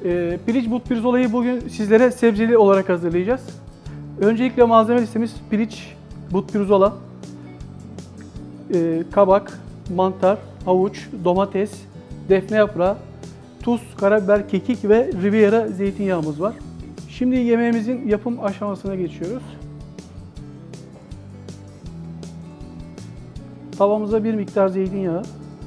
Piliç but pirzolayı bugün sizlere sebzeli olarak hazırlayacağız. Öncelikle malzeme listemiz piliç, but pirzola, kabak, mantar, havuç, domates, defne yaprağı, tuz, karabiber, kekik ve Riviera zeytinyağımız var. Şimdi yemeğimizin yapım aşamasına geçiyoruz. Tavamıza bir miktar zeytinyağı,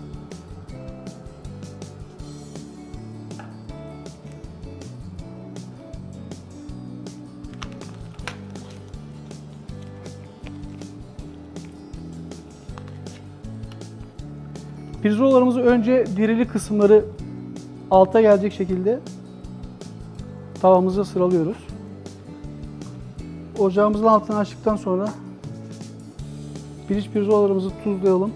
pirzolalarımızı önce dirili kısımları alta gelecek şekilde tavamıza sıralıyoruz. Ocağımızın altını açtıktan sonra piliç pirzolalarımızı tuzlayalım.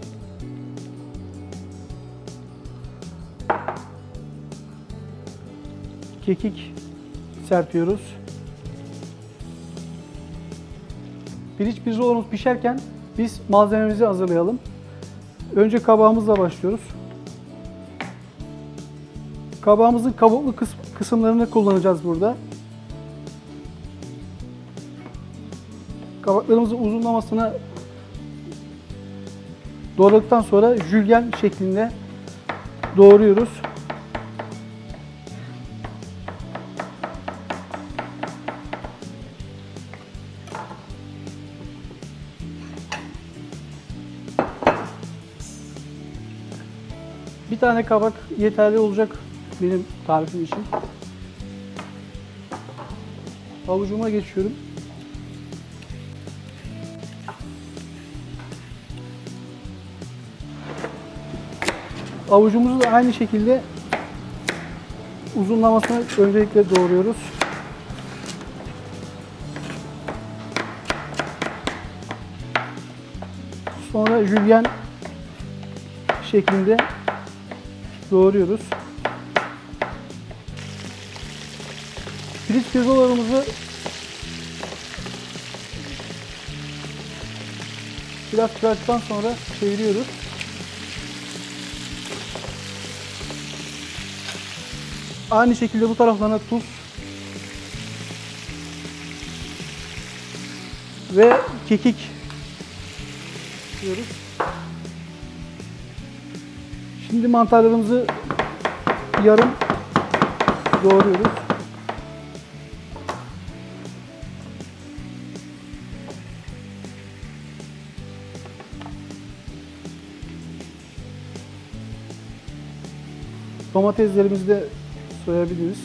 Kekik serpiyoruz. Piliç pirzolalarımız pişerken biz malzememizi hazırlayalım. Önce kabağımızla başlıyoruz. Kabağımızın kabuklu kısımlarını kullanacağız burada. Kabaklarımızın uzunlamasına doğradıktan sonra jülyen şeklinde doğruyoruz. Bir tane kabak yeterli olacak benim tarifim için. Havucuma geçiyorum. Avucumuzu da aynı şekilde uzunlamasına öncelikle doğruyoruz. Sonra jülyen şeklinde doğruyoruz. Piliç pirzolalarımızı biraz kızarttıktan sonra çeviriyoruz. Aynı şekilde bu taraflarına tuz ve kekik diyoruz. Şimdi mantarlarımızı yarım doğruyoruz. Domateslerimizi de soyabiliriz.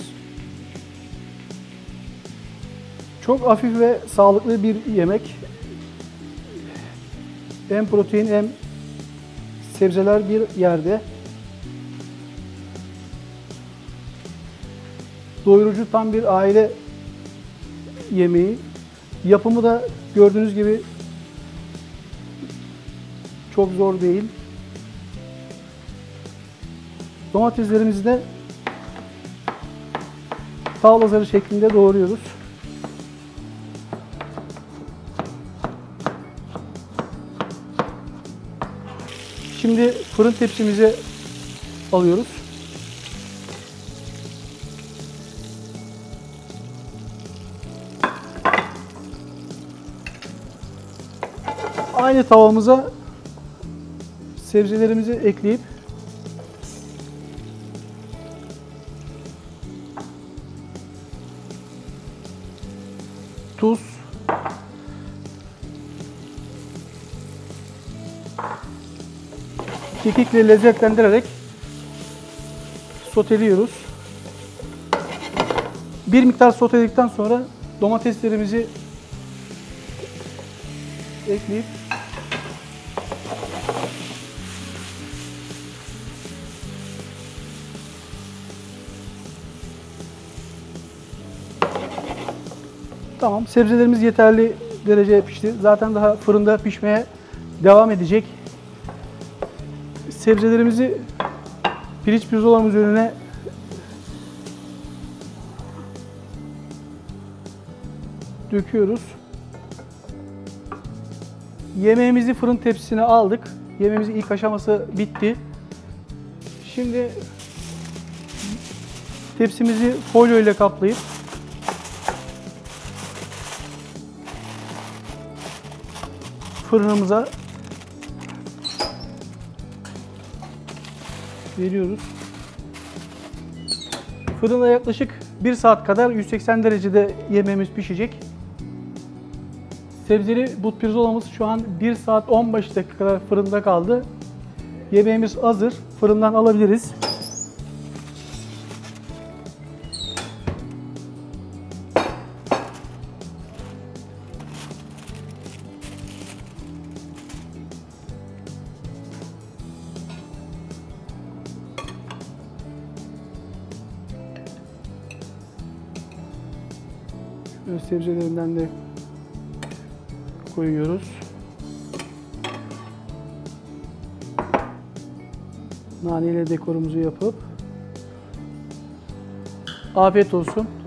Çok hafif ve sağlıklı bir yemek. Hem protein hem sebzeler bir yerde. Doyurucu tam bir aile yemeği. Yapımı da gördüğünüz gibi çok zor değil. Domateslerimizi de tavla zarı şeklinde doğruyoruz. Şimdi fırın tepsimize alıyoruz. Aynı tavamıza sebzelerimizi ekleyip tuz, kekikle lezzetlendirerek soteliyoruz. Bir miktar soteledikten sonra domateslerimizi ekleyip tamam, sebzelerimiz yeterli dereceye pişti. Zaten daha fırında pişmeye devam edecek. Sebzelerimizi piliç pirzolalarımız önüne döküyoruz. Yemeğimizi fırın tepsisine aldık. Yemeğimizin ilk aşaması bitti. Şimdi Tepsimizi folyo ile kaplayıp fırınımıza veriyoruz. Fırında yaklaşık 1 saat kadar 180 derecede yemeğimiz pişecek. Sebzeli but pirzolamız şu an 1 saat 15 dakika kadar fırında kaldı. Yemeğimiz hazır. Fırından alabiliriz. Şöyle sebzelerinden de koyuyoruz. Nane ile dekorumuzu yapıp afiyet olsun.